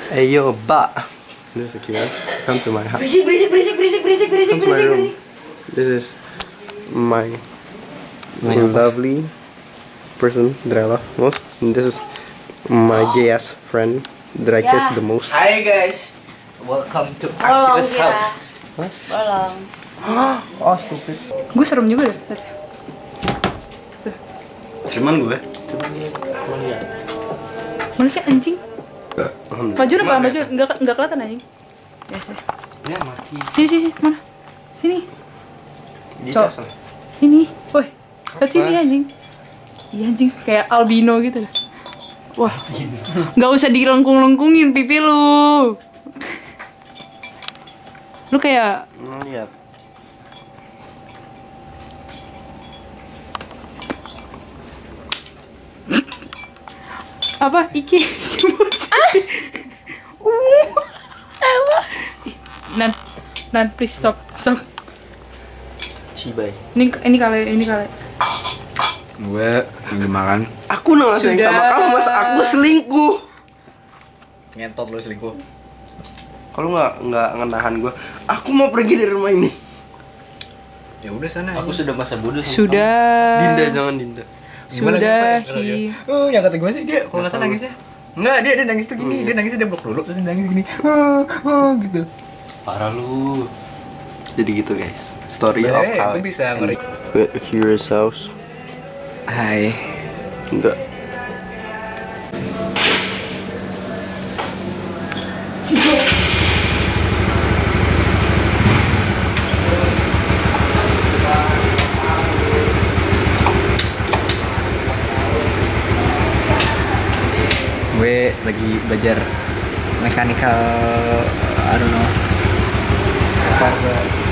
Hey yo, Ba. This is Akira. Come to my house. Berisik. Come to my room. This is my lovely person that I love most. And this is my gay ass friend that I kiss the most. Hi guys, welcome to Akira's house. What? Tolong. Oh, stupid. Gue serem juga deh tadi. Cuman gue. Mana sih anjing? Maju apa? Maju enggak kelihatan anjing. Biasa. Ya mati. Sini mana? Sini. Di Cok. tas lah. Sini. Woi. Lihat sini anjing. Iya anjing kayak albino gitu. Wah. Enggak usah dilengkung-lengkungin pipi lu. Lu kayak Lihat. apa? Iki. Nan, please stop. Cibai. Ini kali. Gue lagi makan. Aku nggak sayang sama kamu, mas. Aku selingkuh. Ngentot lu selingkuh. Kalau nggak ngenahan gue, aku mau pergi dari rumah ini. Ya udah sana. Aku sudah masa bodoh. sama Sudah. kamu. Dinda, jangan Dinda. Sudah. Oh, yang kata gue sih dia kalau nggak salah nangisnya. Enggak, dia nangis tuh gini, dia nangisnya dia blok dulu terus dia nangis gini. Gitu. Parah lu. Jadi gitu guys. Story of Lu Alex. bisa ngeri. Here's house. Hai. Enggak. Gue lagi belajar mechanical, I don't know. So far gue